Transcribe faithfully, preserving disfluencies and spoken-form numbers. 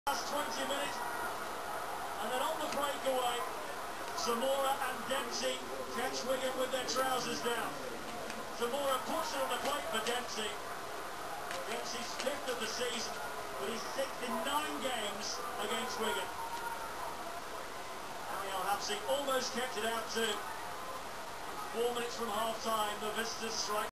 Last twenty minutes, and then on the breakaway, Zamora and Dempsey catch Wigan with their trousers down. Zamora puts it on the plate for Dempsey. Dempsey's fifth of the season, but he's sixth in nine games against Wigan. And Al-Habsi almost kept it out too. Four minutes from half-time, the visitors strike.